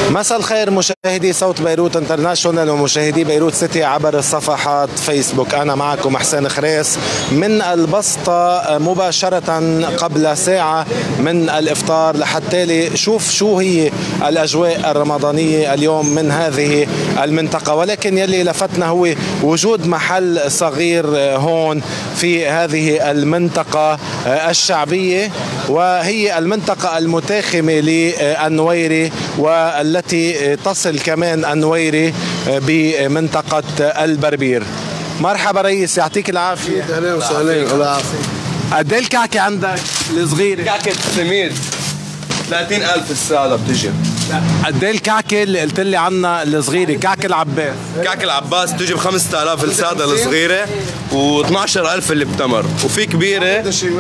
مساء الخير مشاهدي صوت بيروت انترناشونال ومشاهدي بيروت سيتي عبر صفحات فيسبوك. أنا معكم حسين خريس من البسطة مباشرة قبل ساعة من الإفطار لحتى شوف شو هي الأجواء الرمضانية اليوم من هذه المنطقة. ولكن يلي لفتنا هو وجود محل صغير هون في هذه المنطقة الشعبية، وهي المنطقة المتاخمة للنويري والتي تصل كمان النويري بمنطقة البربير. مرحبا رئيس، يعطيك العافية. اهلا وسهلا. الله يعافيك. قد ايه الكعكة عندك الصغيرة؟ كعكة سميد 30,000 الساعة بتجي. قد ايه الكعكة اللي قلت لي عنها الصغيرة؟ كعكة العباس. كعكة العباس بتجي ب 5000 السادة الصغيرة و12000 اللي بتمر، وفي كبيرة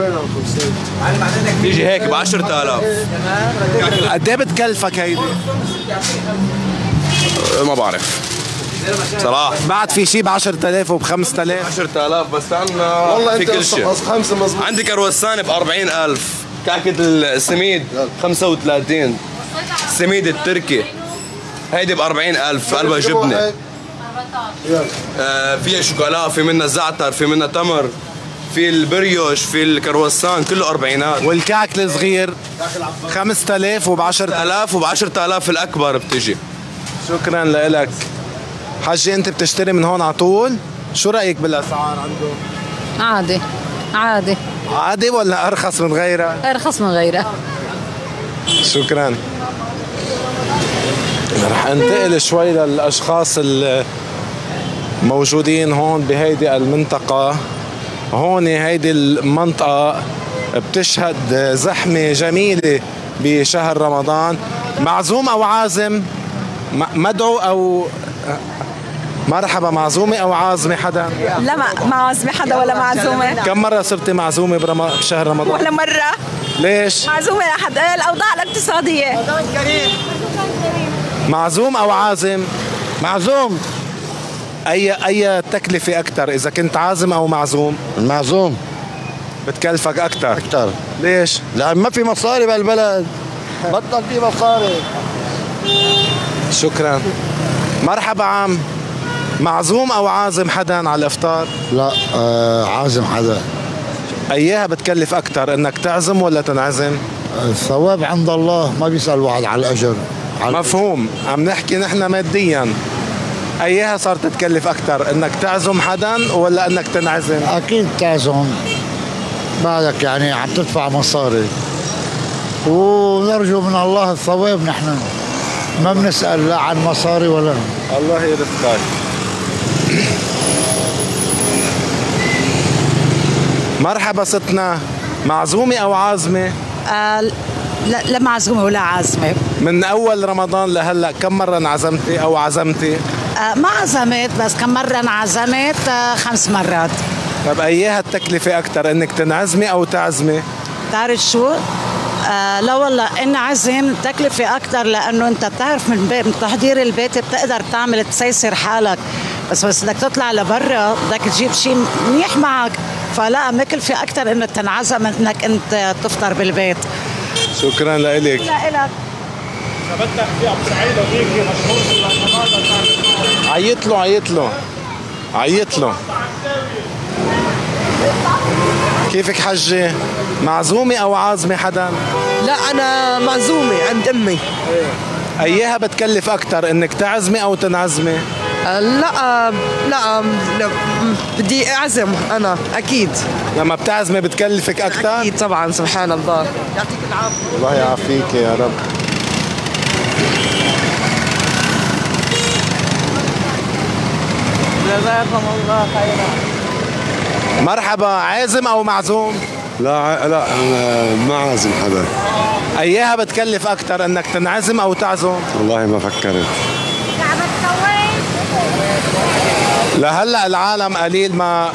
بتيجي هيك ب 10,000. قد ايه بتكلفك هيدي؟ ما بعرف صراحة. بعد في شيء ب 10,000 وب 5000. 10,000 بس عندنا في كل شيء. عندي كرواسانة ب 40,000، كعكة السميد 35، السميد التركي هيدي ب 40,000 قلبها جبنة. فيها شوكولا، في منها زعتر، في منها تمر، في البريوش، في الكرواسان، كله 40. والكعك الصغير 5000 وب 10,000 وب 10,000 الأكبر بتجي. شكرا لك حجي. انت بتشتري من هون على طول؟ شو رأيك بالأسعار عندهم؟ عادي عادي عادي ولا أرخص من غيرها؟ أرخص من غيرها. شكرا. رح انتقل شوي للأشخاص الموجودين هون بهيدي المنطقة. هون هيدي المنطقة بتشهد زحمة جميلة بشهر رمضان. معزوم أو عازم؟ مدعو أو مرحبا، معزومة أو عازمة حدا؟ لا، ما عازمة حدا ولا معزومة. كم مرة صرتي معزومة بشهر رمضان؟ ولا مرة. ليش؟ معزومة لحد الأوضاع الاقتصادية. معزوم أو عازم؟ معزوم. أي تكلفة أكثر إذا كنت عازم أو معزوم؟ المعزوم. بتكلفك أكثر؟ أكثر. ليش؟ لأن ما في مصاري بهالبلد، بطل في مصاري. شكرا. مرحبا عم، معزوم أو عازم حدا على الإفطار؟ لا، عازم حدا. أيها بتكلف أكثر، إنك تعزم ولا تنعزم؟ الثواب عند الله، ما بيسأل واحد على الأجر. مفهوم، عم نحكي نحن ماديا. أيها صارت تكلف أكثر، إنك تعزم حدا ولا إنك تنعزم؟ أكيد تعزم، بعدك يعني عم تدفع مصاري، ونرجو من الله الثواب. نحن ما بنسأل لا عن مصاري ولا. الله يرزقك. مرحبا ستنا، معزومة أو عازمة؟ لا معزومة ولا عازمة. من أول رمضان لهلأ كم مرة انعزمتي أو عزمتي؟ ما عزمت، بس كم مرة انعزمت؟ 5 مرات. طب أيها التكلفة أكثر، إنك تنعزمي أو تعزمي؟ بتعرف شو؟ لا والله انعزم تكلفة أكثر، لأنه أنت بتعرف من تحضير البيت بتقدر تعمل تسيسر حالك، بس بدك تطلع لبرا بدك تجيب شيء منيح معك، فلا مكلفة أكثر إنك تنعزم إنك أنت تفطر بالبيت. شكرا لك. لا إلك. ثبتنا في أبو سعيد وفيكي مشهور عيط له. كيفك حجة؟ معزومة أو عازمة حدا؟ لا، أنا معزومة عند أمي. أيها بتكلف أكثر، إنك تعزمي أو تنعزمي؟ لا بدي أعزم أنا أكيد. لما بتعزمي بتكلفك أكثر؟ أكيد طبعا. سبحان الله. يعطيك العافية. الله يعافيك يا رب. جزاكم الله خيرا. مرحبا، عازم أو معزوم؟ لا أنا ما عازم حدا. أيها بتكلف أكثر، إنك تنعزم أو تعزم؟ والله ما فكرت. لهلا العالم قليل ما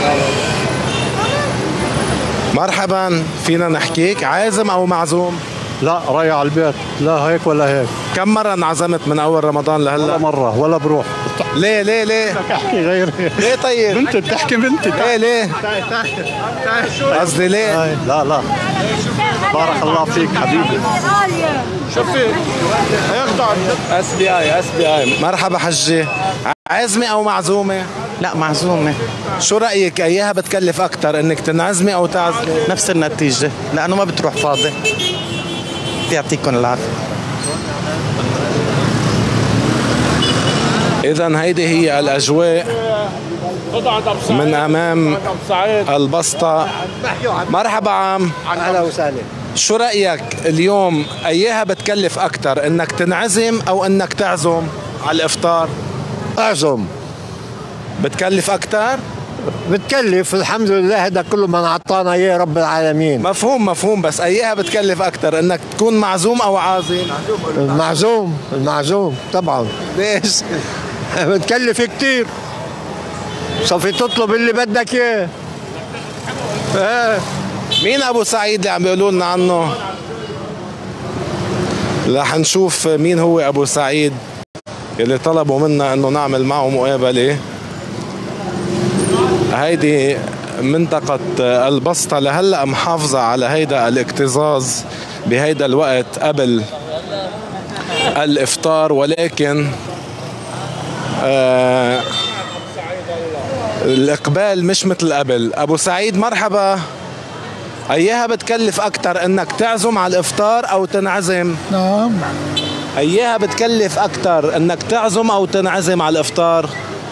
مرحبا، فينا نحكيك عازم أو معزوم؟ لا رايح على البيت، لا هيك ولا هيك. كم مرة انعزمت من أول رمضان لهلا؟ ولا مرة ولا بروح. ليه؟ بدك احكي غير ليه طيب؟ بنتي بتحكي بنتي. ليه؟ قصدي ليه؟ لا بارك الله فيك حبيبي. شوفي هيخضع SBI. مرحبا حجي، عازمة أو معزومة؟ لا معزومة. شو رأيك أيها بتكلف أكثر إنك تنعزمي أو تعزمي؟ نفس النتيجة لأنه ما بتروح فاضي. يعطيكم العافية. إذا هيدي هي الأجواء من أمام البسطة. مرحبا عم. أهلا وسهلا. شو رأيك اليوم أيها بتكلف أكثر إنك تنعزم أو إنك تعزم على الإفطار؟ أعزم. بتكلف أكثر؟ بتكلف الحمد لله، هذا كله من عطانا إياه رب العالمين. مفهوم، بس أيها بتكلف أكثر إنك تكون معزوم أو عازم؟ المعزوم طبعا. ليش؟ بتكلف كتير، صفي تطلب اللي بدك إياه. مين أبو سعيد اللي عم بيقولوا لنا عنه؟ رح نشوف مين هو أبو سعيد اللي طلبوا منا إنه نعمل معه مقابلة. هيدي منطقة البسطة لهلأ محافظة على هيدا الاكتظاظ بهيدا الوقت قبل الإفطار، ولكن الإقبال مش مثل قبل. أبو سعيد مرحبا، أيها بتكلف أكتر إنك تعزم على الإفطار أو تنعزم؟ نعم. أيها بتكلف أكتر إنك تعزم أو تنعزم على الإفطار؟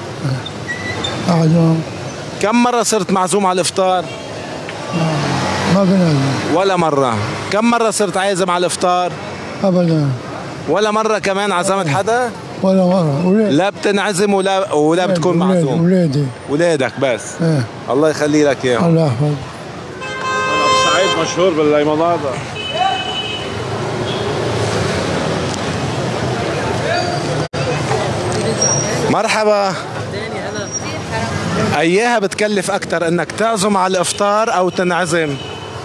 أعزم. كم مرة صرت معزوم على الإفطار؟ ما بنعزم. ولا مرة. كم مرة صرت عازم على الإفطار؟ أبدا. ولا مرة كمان عزمت حدا؟ ولا مرة. لا بتنعزم ولا بتكون معزوم؟ ولادي. ولادك بس؟ الله يخلي لك إياهم. الله يحفظ. أبو سعيد مشهور بالليمونادة. مرحبا. أيها بتكلف أكتر إنك تعزم على الإفطار أو تنعزم؟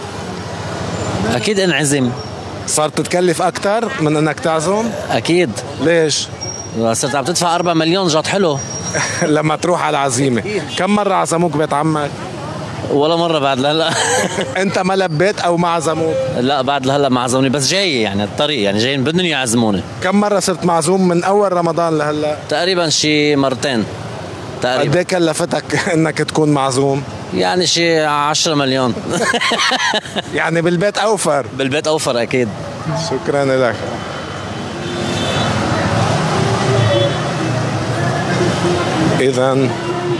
أكيد انعزم. صارت تتكلف أكتر من إنك تعزم؟ أكيد. ليش؟ صرت عم تدفع 4 مليون جات حلو. لما تروح على العزيمة. كم مرة عزموك بيت عمك؟ ولا مرة بعد لهلا. أنت ما لبيت أو ما عزموك؟ لا بعد لهلا ما عزموني، بس جاي يعني الطريق، يعني جايين بدهم يعزموني. كم مرة صرت معزوم من أول رمضان لهلا؟ تقريبا شي مرتين تقريبا. قد ايه كلفتك انك تكون معزوم؟ يعني شي 10 مليون. يعني بالبيت اوفر؟ بالبيت اوفر اكيد. شكرا لك. اذا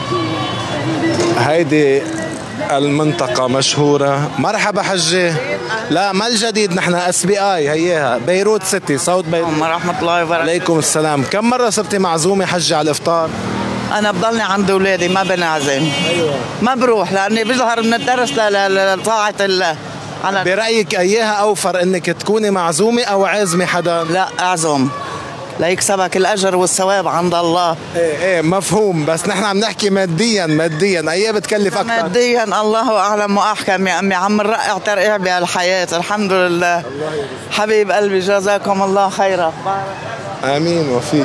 هيدي المنطقة مشهورة. مرحبا حجي. لا ما الجديد، نحن SBI هيها بيروت سيتي، صوت بيروت. ورحمة الله وبركاته. عليكم السلام. كم مرة صرتي معزومة حجي على الإفطار؟ أنا بضلني عند أولادي ما بنعزم. أيوة. ما بروح لأني بظهر من الدرس لطاعة الله. برأيك أيها أوفر إنك تكوني معزومة أو عازمة حدا؟ لا أعزم ليكسبك الأجر والثواب عند الله. ايه مفهوم، بس نحن عم نحكي ماديا أيها بتكلف أكثر؟ ماديا الله أعلم وأحكم يا أمي، عم نرقع ترقيع بهالحياة الحمد لله. حبيب قلبي جزاكم الله خيرا. آمين وفيك.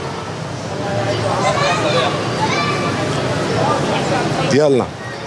يلا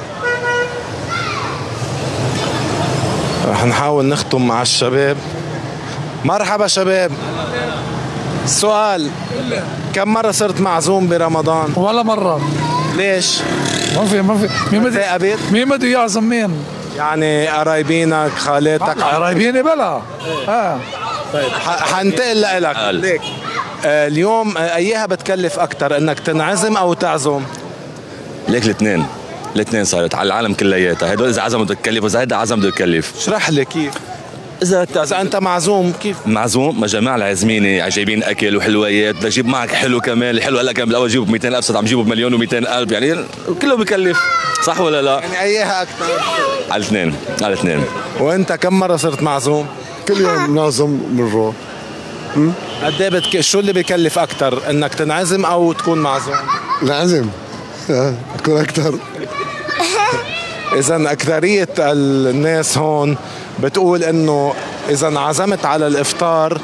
رح نحاول نختم مع الشباب. مرحبا شباب. السؤال، كم مرة صرت معزوم برمضان؟ ولا مرة. ليش؟ ما في مين بده يعزم مين؟ يعني قرايبينك، خالاتك؟ قرايبيني بلا. طيب حنتقل لك. اليوم ايها بتكلف اكثر، انك تنعزم او تعزم؟ ليك الاثنين صارت على العالم كلياتها. هدول اذا عزم بده يكلف واذا هيدا عزم بده يكلف. اشرح لي كيف. اذا انت معزوم كيف؟ معزوم ما جماعه العازمين جايبين اكل وحلويات، بدك تجيب معك حلو كمان. الحلو هلا كان بالاول جيبه ب 200,000 صرت عم جيبه ب1,200,000 يعني كله بكلف، صح ولا لا؟ يعني ايها اكثر؟ على الاثنين. وانت كم مره صرت معزوم؟ كل يوم نعزم بنروح. قد ايه شو اللي بكلف اكثر، انك تنعزم او تكون معزوم؟ نعزم تكون اكثر. اذا اكثريه الناس هون بتقول انه إذا عزمت على الإفطار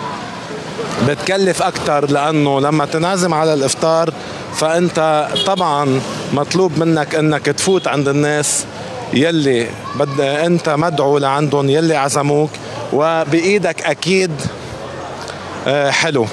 بتكلف أكتر، لأنه لما تنعزم على الإفطار فأنت طبعا مطلوب منك أنك تفوت عند الناس يلي أنت مدعو لعندهم، يلي عزموك، وبإيدك أكيد حلو.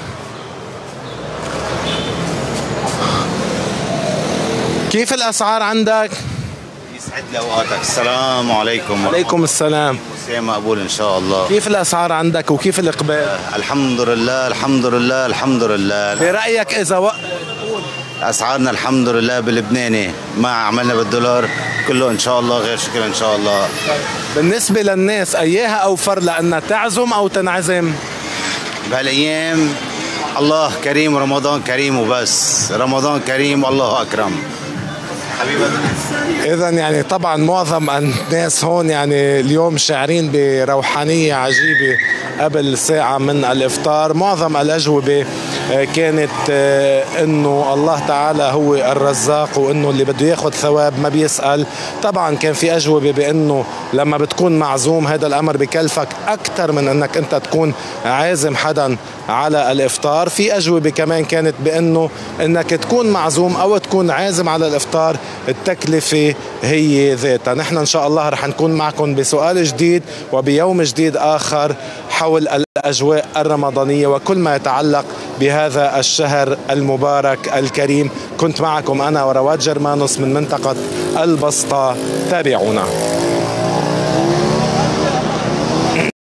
كيف الأسعار عندك؟ يسعد لي اوقاتك. السلام عليكم. وعليكم السلام. مساء مقبول ان شاء الله. كيف الاسعار عندك وكيف الاقبال؟ الحمد لله الحمد لله الحمد لله. برايك اذا اسعارنا الحمد لله باللبناني ما عملنا بالدولار كله ان شاء الله غير شكل ان شاء الله. بالنسبه للناس اياها اوفر لانها تعزم او تنعزم؟ بهالايام الله كريم، رمضان كريم وبس، رمضان كريم والله اكرم. إذا يعني طبعا معظم الناس هون يعني اليوم شاعرين بروحانية عجيبة. قبل ساعة من الإفطار معظم الأجوبة كانت إنه الله تعالى هو الرزاق، وإنه اللي بده ياخد ثواب ما بيسأل. طبعا كان في أجوبة بإنه لما بتكون معزوم هذا الأمر بكلفك أكثر من إنك أنت تكون عازم حدا على الإفطار. في أجوبة كمان كانت بإنه إنك تكون معزوم أو تكون عازم على الإفطار التكلفة هي ذاتها. نحن إن شاء الله رح نكون معكم بسؤال جديد وبيوم جديد آخر حول الأجواء الرمضانية وكل ما يتعلق بهذا الشهر المبارك الكريم. كنت معكم أنا ورواد جرمانوس من منطقة البسطة، تابعونا.